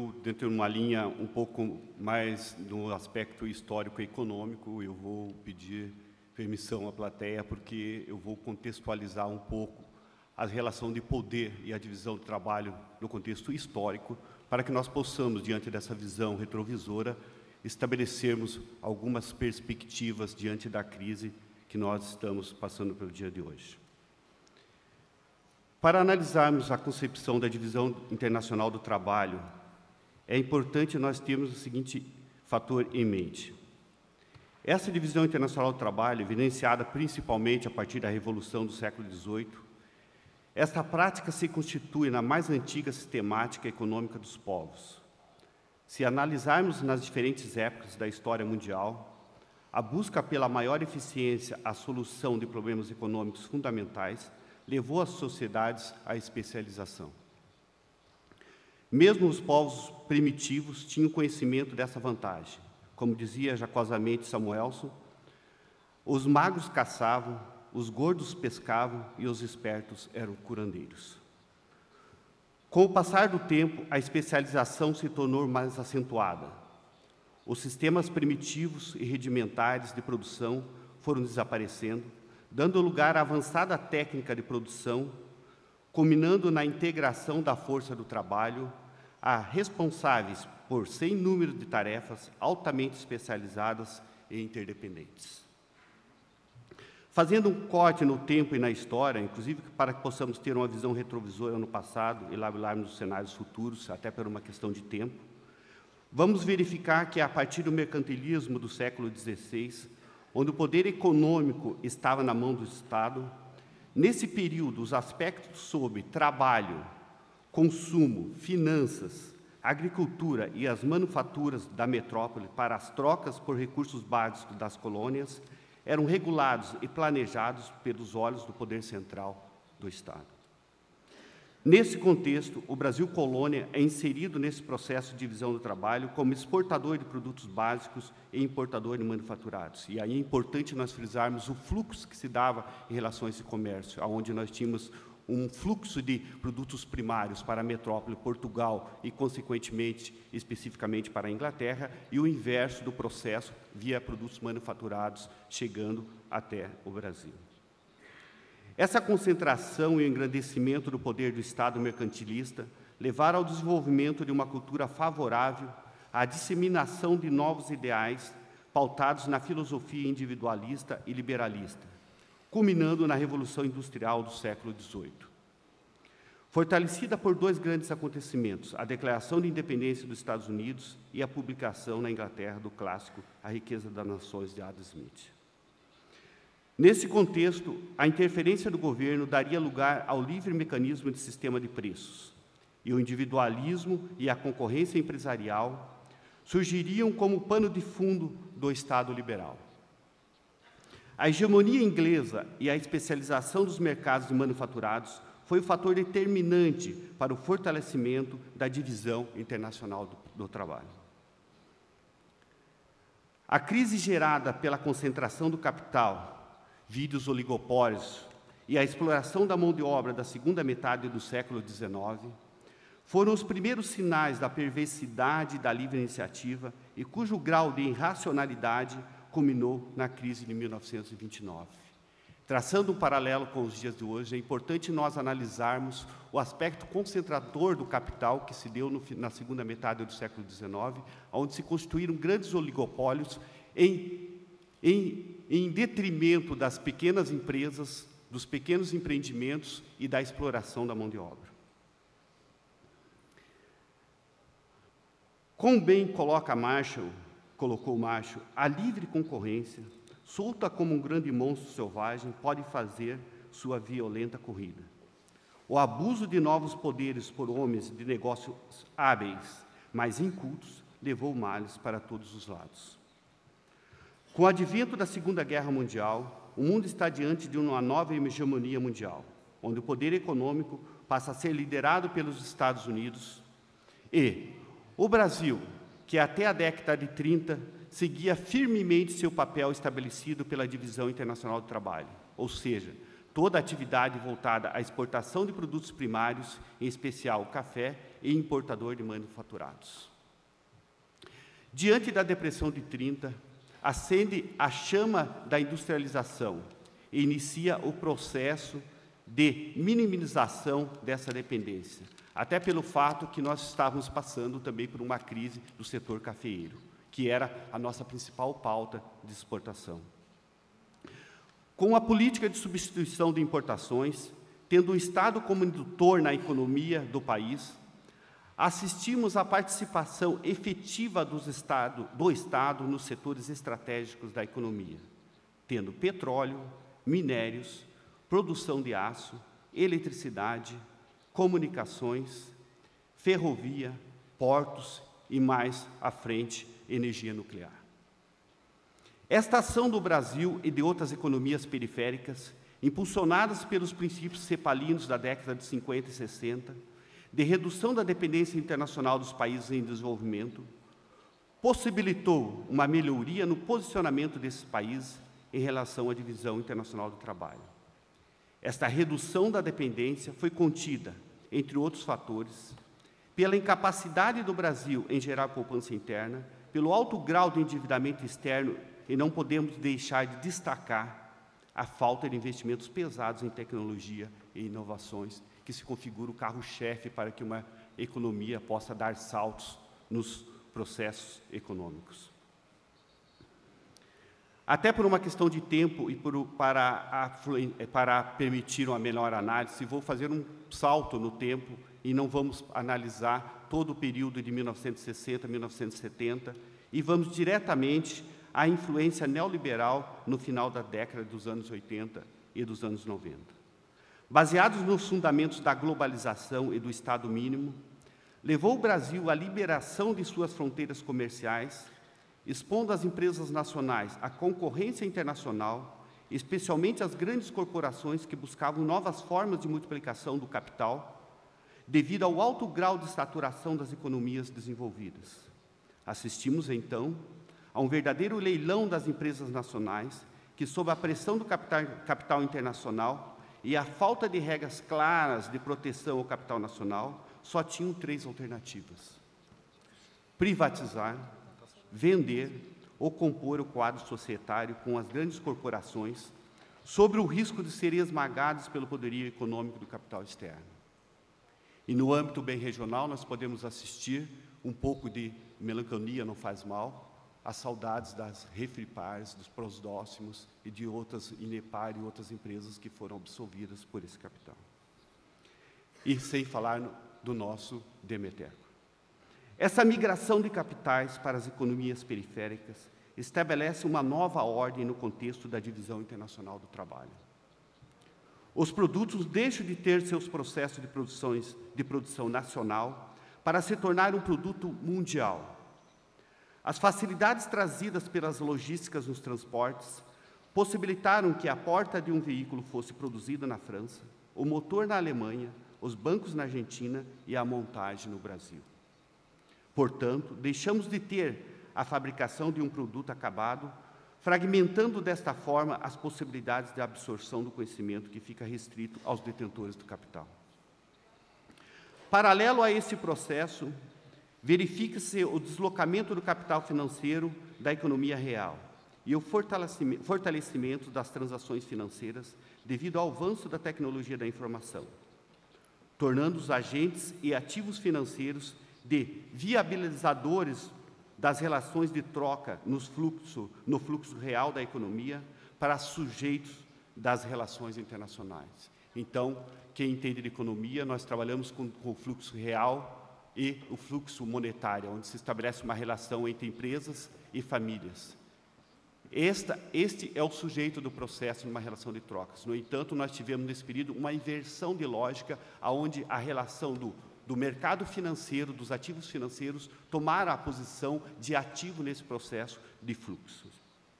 eu, dentro de uma linha um pouco mais no aspecto histórico-econômico, eu vou pedir permissão à plateia, porque eu vou contextualizar um pouco a relação de poder e a divisão do trabalho no contexto histórico, para que nós possamos, diante dessa visão retrovisora, estabelecermos algumas perspectivas diante da crise que nós estamos passando pelo dia de hoje. Para analisarmos a concepção da divisão internacional do trabalho, é importante nós termos o seguinte fator em mente. Essa divisão internacional do trabalho, evidenciada principalmente a partir da Revolução do século XVIII, esta prática se constitui na mais antiga sistemática econômica dos povos. Se analisarmos nas diferentes épocas da história mundial, a busca pela maior eficiência à solução de problemas econômicos fundamentais levou as sociedades à especialização. Mesmo os povos primitivos tinham conhecimento dessa vantagem. Como dizia jocosamente Samuelson, os magros caçavam, os gordos pescavam e os espertos eram curandeiros. Com o passar do tempo, a especialização se tornou mais acentuada. Os sistemas primitivos e rudimentares de produção foram desaparecendo, dando lugar à avançada técnica de produção, culminando na integração da força do trabalho, a responsáveis por sem número de tarefas altamente especializadas e interdependentes. Fazendo um corte no tempo e na história, inclusive para que possamos ter uma visão retrovisora no passado e elaborarmos os cenários futuros, até por uma questão de tempo, vamos verificar que, a partir do mercantilismo do século XVI, onde o poder econômico estava na mão do Estado, nesse período, os aspectos sobre trabalho, consumo, finanças, agricultura e as manufaturas da metrópole para as trocas por recursos básicos das colônias eram regulados e planejados pelos olhos do poder central do Estado. Nesse contexto, o Brasil colônia é inserido nesse processo de divisão do trabalho como exportador de produtos básicos e importador de manufaturados. E aí é importante nós frisarmos o fluxo que se dava em relação a esse comércio, onde nós tínhamos um fluxo de produtos primários para a metrópole, Portugal e, consequentemente, especificamente para a Inglaterra, e o inverso do processo via produtos manufaturados chegando até o Brasil. Essa concentração e o engrandecimento do poder do Estado mercantilista levaram ao desenvolvimento de uma cultura favorável à disseminação de novos ideais pautados na filosofia individualista e liberalista, culminando na Revolução Industrial do século XVIII. Fortalecida por dois grandes acontecimentos, a Declaração de Independência dos Estados Unidos e a publicação na Inglaterra do clássico A Riqueza das Nações, de Adam Smith. Nesse contexto, a interferência do governo daria lugar ao livre mecanismo de sistema de preços, e o individualismo e a concorrência empresarial surgiriam como pano de fundo do Estado liberal. A hegemonia inglesa e a especialização dos mercados de manufaturados foi o fator determinante para o fortalecimento da divisão internacional do trabalho. A crise gerada pela concentração do capital, vide os oligopólios, e a exploração da mão de obra da segunda metade do século XIX, foram os primeiros sinais da perversidade da livre iniciativa e cujo grau de irracionalidade culminou na crise de 1929. Traçando um paralelo com os dias de hoje, é importante nós analisarmos o aspecto concentrador do capital que se deu na segunda metade do século XIX, onde se constituíram grandes oligopólios em detrimento das pequenas empresas, dos pequenos empreendimentos e da exploração da mão de obra. Como bem colocou Marshall, a livre concorrência, solta como um grande monstro selvagem, pode fazer sua violenta corrida. O abuso de novos poderes por homens de negócios hábeis, mas incultos, levou males para todos os lados. Com o advento da Segunda Guerra Mundial, o mundo está diante de uma nova hegemonia mundial, onde o poder econômico passa a ser liderado pelos Estados Unidos e o Brasil, que até a década de 30 seguia firmemente seu papel estabelecido pela Divisão Internacional do Trabalho, ou seja, toda a atividade voltada à exportação de produtos primários, em especial café, e importador de manufaturados. Diante da depressão de 30, acende a chama da industrialização e inicia o processo de minimização dessa dependência, até pelo fato que nós estávamos passando também por uma crise do setor cafeeiro, que era a nossa principal pauta de exportação. Com a política de substituição de importações, tendo o Estado como indutor na economia do país, assistimos à participação efetiva do Estado nos setores estratégicos da economia, tendo petróleo, minérios, produção de aço, eletricidade, comunicações, ferrovia, portos e, mais à frente, energia nuclear. Esta ação do Brasil e de outras economias periféricas, impulsionadas pelos princípios cepalinos da década de 50 e 60, de redução da dependência internacional dos países em desenvolvimento, possibilitou uma melhoria no posicionamento desses países em relação à divisão internacional do trabalho. Esta redução da dependência foi contida, entre outros fatores, pela incapacidade do Brasil em gerar poupança interna, pelo alto grau de endividamento externo, e não podemos deixar de destacar a falta de investimentos pesados em tecnologia e inovações, que se configura o carro-chefe para que uma economia possa dar saltos nos processos econômicos. Até por uma questão de tempo e para permitir uma melhor análise, vou fazer um salto no tempo e não vamos analisar todo o período de 1960 a 1970 e vamos diretamente à influência neoliberal no final da década dos anos 80 e dos anos 90. Baseados nos fundamentos da globalização e do Estado mínimo, levou o Brasil à liberação de suas fronteiras comerciais, expondo as empresas nacionais à concorrência internacional, especialmente as grandes corporações que buscavam novas formas de multiplicação do capital, devido ao alto grau de saturação das economias desenvolvidas. Assistimos, então, a um verdadeiro leilão das empresas nacionais, que, sob a pressão do capital internacional e a falta de regras claras de proteção ao capital nacional, só tinham três alternativas: privatizar, vender ou compor o quadro societário com as grandes corporações, sobre o risco de serem esmagados pelo poderio econômico do capital externo. E no âmbito bem regional, nós podemos assistir um pouco de melancolia, não faz mal, as saudades das Refripars, dos Prosdóximos e de outras, Inepar e outras empresas que foram absolvidas por esse capital. E sem falar do nosso Demeterco. Essa migração de capitais para as economias periféricas estabelece uma nova ordem no contexto da divisão internacional do trabalho. Os produtos deixam de ter seus processos de produção nacional para se tornar um produto mundial. As facilidades trazidas pelas logísticas nos transportes possibilitaram que a porta de um veículo fosse produzida na França, o motor na Alemanha, os bancos na Argentina e a montagem no Brasil. Portanto, deixamos de ter a fabricação de um produto acabado, fragmentando desta forma as possibilidades de absorção do conhecimento que fica restrito aos detentores do capital. Paralelo a esse processo, verifica-se o deslocamento do capital financeiro da economia real e o fortalecimento das transações financeiras devido ao avanço da tecnologia da informação, tornando os agentes e ativos financeiros de viabilizadores das relações de troca no fluxo real da economia para sujeitos das relações internacionais. Então, quem entende de economia, nós trabalhamos com o fluxo real e o fluxo monetário, onde se estabelece uma relação entre empresas e famílias. Este é o sujeito do processo numa relação de trocas. No entanto, nós tivemos nesse período uma inversão de lógica, onde a relação do mercado financeiro, dos ativos financeiros, tomaram a posição de ativo nesse processo de fluxos.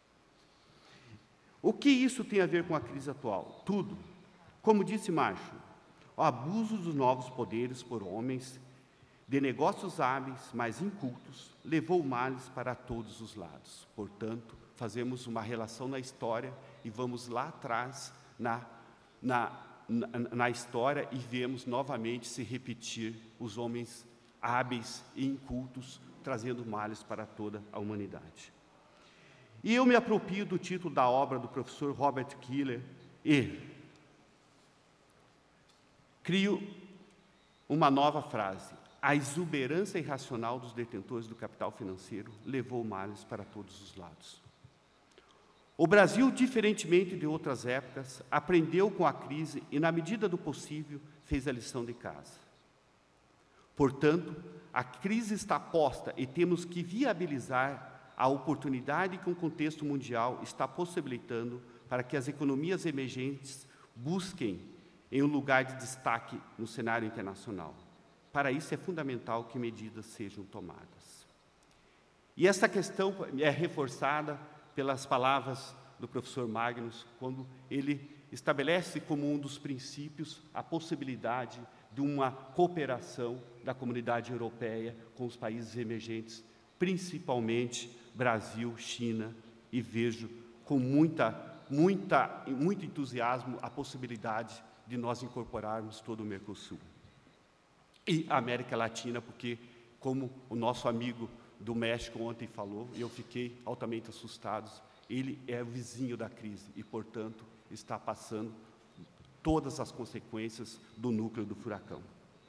O que isso tem a ver com a crise atual? Tudo. Como disse Marshall, o abuso dos novos poderes por homens de negócios hábeis, mas incultos, levou males para todos os lados. Portanto, fazemos uma relação na história e vamos lá atrás na história, e vemos novamente se repetir os homens hábeis e incultos, trazendo males para toda a humanidade. E eu me aproprio do título da obra do professor Robert Killer e crio uma nova frase: a exuberância irracional dos detentores do capital financeiro levou males para todos os lados. O Brasil, diferentemente de outras épocas, aprendeu com a crise e, na medida do possível, fez a lição de casa. Portanto, a crise está posta e temos que viabilizar a oportunidade que um contexto mundial está possibilitando para que as economias emergentes busquem em um lugar de destaque no cenário internacional. Para isso é fundamental que medidas sejam tomadas. E essa questão é reforçada pelas palavras do professor Magnus, quando ele estabelece como um dos princípios a possibilidade de uma cooperação da comunidade europeia com os países emergentes, principalmente Brasil, China, e vejo com muito entusiasmo a possibilidade de nós incorporarmos todo o Mercosul. E a América Latina, porque, como o nosso amigo do México ontem falou, e eu fiquei altamente assustado, ele é o vizinho da crise e, portanto, está passando todas as consequências do núcleo do furacão.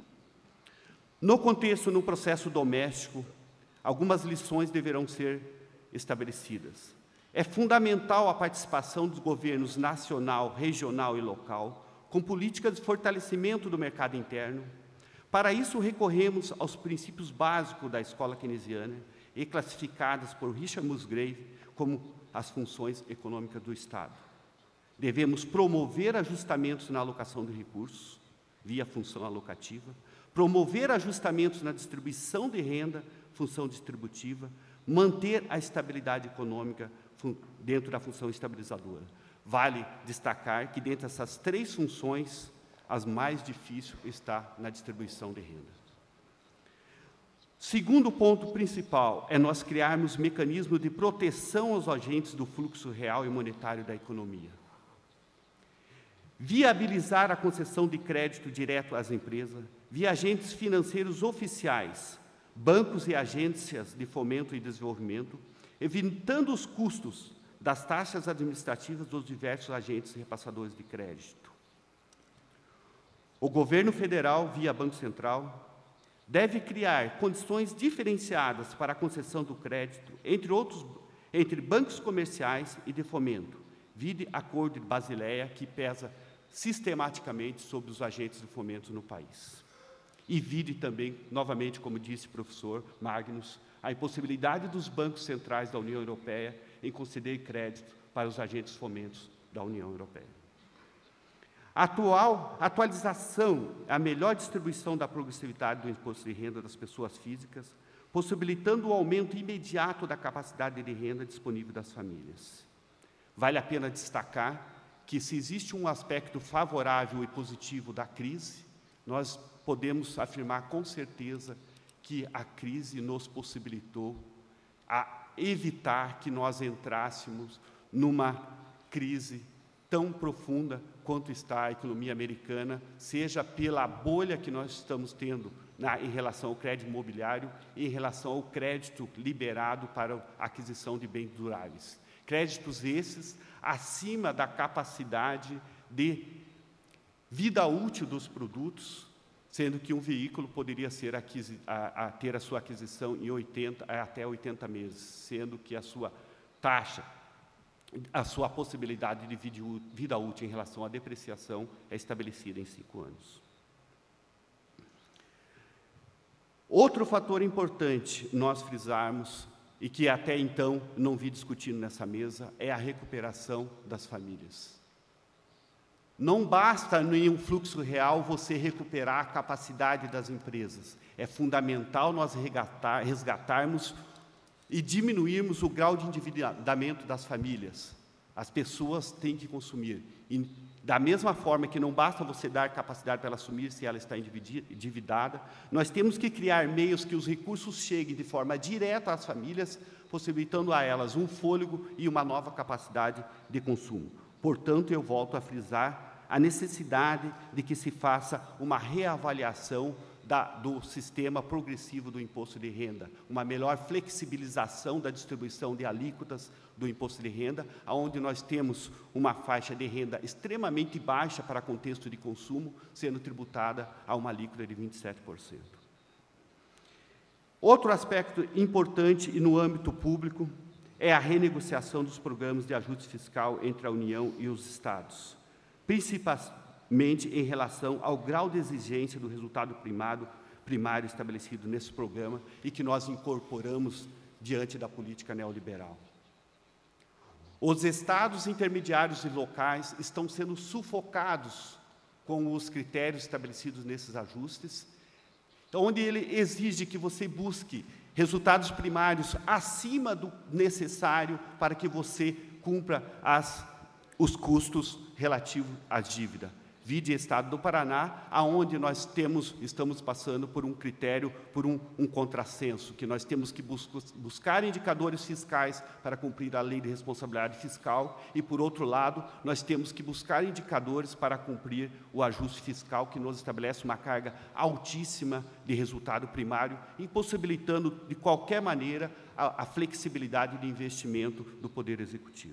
No contexto, no processo doméstico, algumas lições deverão ser estabelecidas. É fundamental a participação dos governos nacional, regional e local, com políticas de fortalecimento do mercado interno. Para isso, recorremos aos princípios básicos da escola keynesiana e classificadas por Richard Musgrave como as funções econômicas do Estado. Devemos promover ajustamentos na alocação de recursos, via função alocativa, promover ajustamentos na distribuição de renda, função distributiva, manter a estabilidade econômica dentro da função estabilizadora. Vale destacar que, dentre essas três funções, as mais difíceis está na distribuição de renda. Segundo ponto principal é nós criarmos mecanismos de proteção aos agentes do fluxo real e monetário da economia. Viabilizar a concessão de crédito direto às empresas via agentes financeiros oficiais, bancos e agências de fomento e desenvolvimento, evitando os custos das taxas administrativas dos diversos agentes repassadores de crédito. O governo federal, via Banco Central, deve criar condições diferenciadas para a concessão do crédito, entre bancos comerciais e de fomento, vide Acordo de Basileia, que pesa sistematicamente sobre os agentes de fomento no país. E vide também, novamente, como disse o professor Magnus, a impossibilidade dos bancos centrais da União Europeia em conceder crédito para os agentes de fomento da União Europeia. A atualização, a melhor distribuição da progressividade do imposto de renda das pessoas físicas, possibilitando o aumento imediato da capacidade de renda disponível das famílias. Vale a pena destacar que, se existe um aspecto favorável e positivo da crise, nós podemos afirmar com certeza que a crise nos possibilitou evitar que nós entrássemos numa crise tão profunda quanto está a economia americana, seja pela bolha que nós estamos tendo em relação ao crédito imobiliário e em relação ao crédito liberado para a aquisição de bens duráveis. Créditos esses acima da capacidade de vida útil dos produtos, sendo que um veículo poderia ser ter a sua aquisição em até 80 meses, sendo que a sua taxa, a sua possibilidade de vida útil em relação à depreciação é estabelecida em 5 anos. Outro fator importante nós frisarmos, e que até então não vi discutindo nessa mesa, é a recuperação das famílias. Não basta em um fluxo real você recuperar a capacidade das empresas. É fundamental nós resgatarmos e diminuirmos o grau de endividamento das famílias. As pessoas têm que consumir. E, da mesma forma que não basta você dar capacidade para ela assumir se ela está endividada, nós temos que criar meios que os recursos cheguem de forma direta às famílias, possibilitando a elas um fôlego e uma nova capacidade de consumo. Portanto, eu volto a frisar a necessidade de que se faça uma reavaliação do sistema progressivo do imposto de renda, uma melhor flexibilização da distribuição de alíquotas do imposto de renda, onde nós temos uma faixa de renda extremamente baixa para contexto de consumo, sendo tributada a uma alíquota de 27%. Outro aspecto importante e no âmbito público é a renegociação dos programas de ajuste fiscal entre a União e os Estados, principalmente em relação ao grau de exigência do resultado primário estabelecido nesse programa e que nós incorporamos diante da política neoliberal. Os estados intermediários e locais estão sendo sufocados com os critérios estabelecidos nesses ajustes, onde ele exige que você busque resultados primários acima do necessário para que você cumpra os custos relativos à dívida. Vide Estado do Paraná, aonde nós estamos passando por um critério, por um contrassenso, que nós temos que buscar indicadores fiscais para cumprir a lei de responsabilidade fiscal e, por outro lado, nós temos que buscar indicadores para cumprir o ajuste fiscal, que nos estabelece uma carga altíssima de resultado primário, impossibilitando, de qualquer maneira, a flexibilidade de investimento do Poder Executivo.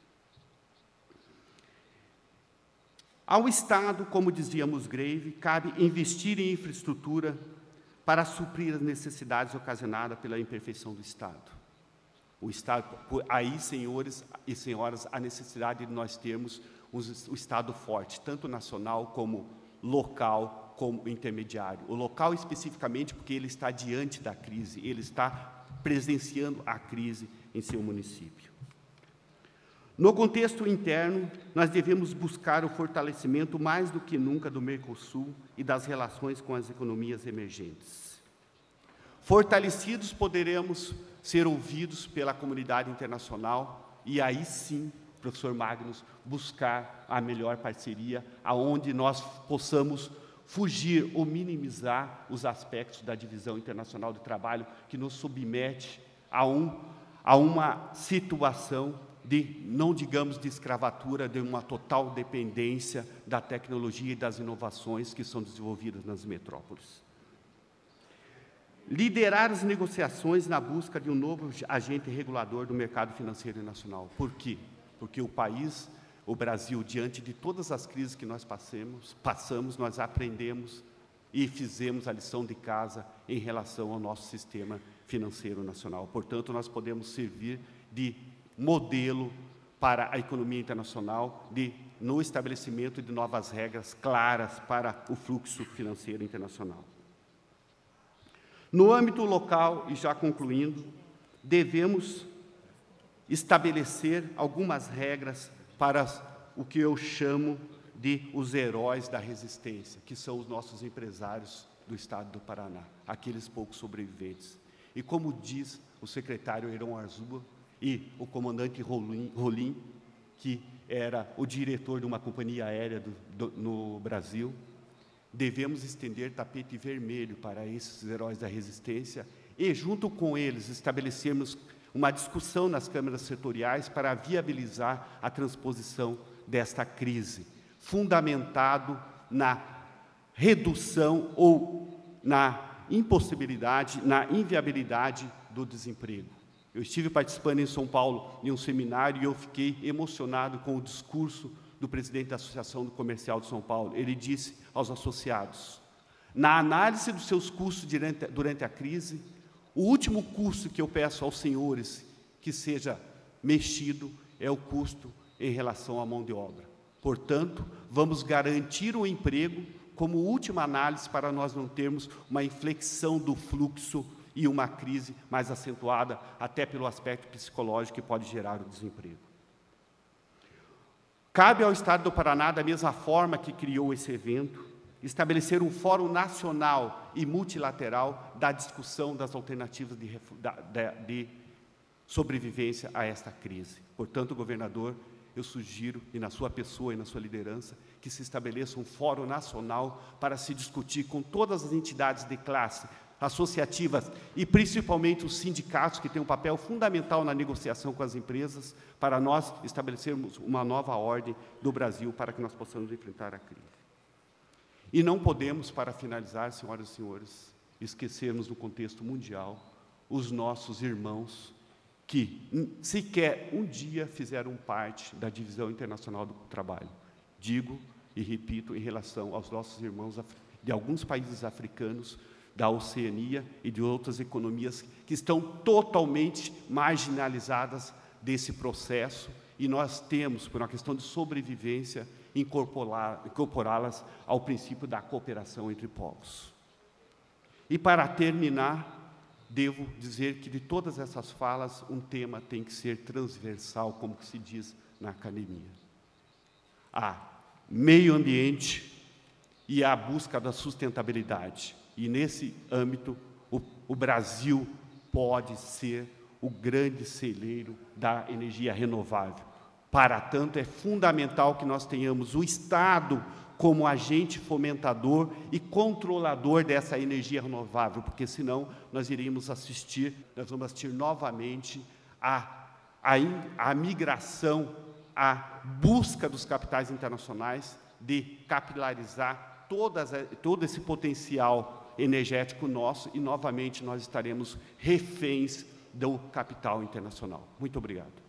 Ao Estado, como dizia Musgrave, cabe investir em infraestrutura para suprir as necessidades ocasionadas pela imperfeição do Estado. O Estado, aí, senhores e senhoras, a necessidade de nós termos o Estado forte, tanto nacional como local, como intermediário. O local, especificamente, porque ele está diante da crise, ele está presenciando a crise em seu município. No contexto interno, nós devemos buscar o fortalecimento mais do que nunca do Mercosul e das relações com as economias emergentes. Fortalecidos, poderemos ser ouvidos pela comunidade internacional e aí sim, professor Magnus, buscar a melhor parceria, aonde nós possamos fugir ou minimizar os aspectos da divisão internacional do trabalho que nos submete a uma situação de, não digamos de escravatura, de uma total dependência da tecnologia e das inovações que são desenvolvidas nas metrópoles. Liderar as negociações na busca de um novo agente regulador do mercado financeiro nacional. Por quê? Porque o país, o Brasil, diante de todas as crises que nós passamos, nós aprendemos e fizemos a lição de casa em relação ao nosso sistema financeiro nacional. Portanto, nós podemos servir de modelo para a economia internacional, no estabelecimento de novas regras claras para o fluxo financeiro internacional. No âmbito local, e já concluindo, devemos estabelecer algumas regras para o que eu chamo de os heróis da resistência, que são os nossos empresários do Estado do Paraná, aqueles poucos sobreviventes. E como diz o secretário Heron Arzuba, e o comandante Rolim, que era o diretor de uma companhia aérea no Brasil, devemos estender tapete vermelho para esses heróis da resistência e, junto com eles, estabelecermos uma discussão nas câmaras setoriais para viabilizar a transposição desta crise, fundamentado na redução ou na impossibilidade, na inviabilidade do desemprego. Eu estive participando em São Paulo em um seminário e eu fiquei emocionado com o discurso do presidente da Associação do Comercial de São Paulo. Ele disse aos associados: na análise dos seus custos durante a crise, o último custo que eu peço aos senhores que seja mexido é o custo em relação à mão de obra. Portanto, vamos garantir o emprego como última análise para nós não termos uma inflexão do fluxo e uma crise mais acentuada, até pelo aspecto psicológico que pode gerar o desemprego. Cabe ao Estado do Paraná, da mesma forma que criou esse evento, estabelecer um fórum nacional e multilateral da discussão das alternativas de sobrevivência a esta crise. Portanto, governador, eu sugiro, e na sua pessoa e na sua liderança, que se estabeleça um fórum nacional para se discutir com todas as entidades de classe, associativas e, principalmente, os sindicatos, que têm um papel fundamental na negociação com as empresas, para nós estabelecermos uma nova ordem do Brasil para que nós possamos enfrentar a crise. E não podemos, para finalizar, senhoras e senhores, esquecermos, no contexto mundial, os nossos irmãos que sequer um dia fizeram parte da Divisão Internacional do Trabalho. Digo e repito, em relação aos nossos irmãos de alguns países africanos, da Oceania e de outras economias que estão totalmente marginalizadas desse processo, e nós temos, por uma questão de sobrevivência, incorporá-las ao princípio da cooperação entre povos. E, para terminar, devo dizer que, de todas essas falas, um tema tem que ser transversal, como se diz na academia. A meio ambiente e a busca da sustentabilidade. E, nesse âmbito, o Brasil pode ser o grande celeiro da energia renovável. Para tanto, é fundamental que nós tenhamos o Estado como agente fomentador e controlador dessa energia renovável, porque, senão, nós vamos assistir novamente à migração, à busca dos capitais internacionais de capilarizar todo esse potencial energético nosso, e, novamente, nós estaremos reféns do capital internacional. Muito obrigado.